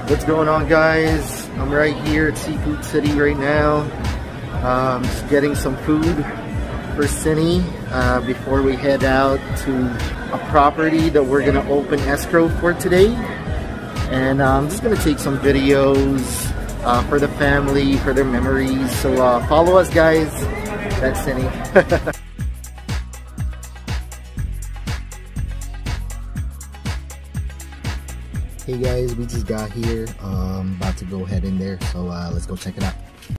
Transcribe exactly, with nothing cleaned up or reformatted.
What's going on, guys? I'm right here at Seafood City right now. Um, just getting some food for Cindy uh, before we head out to a property that we're gonna open escrow for today. And uh, I'm just gonna take some videos uh, for the family, for their memories. So uh, follow us, guys. That's Cindy. Hey guys, we just got here. Um, about to go head in there, so uh, let's go check it out.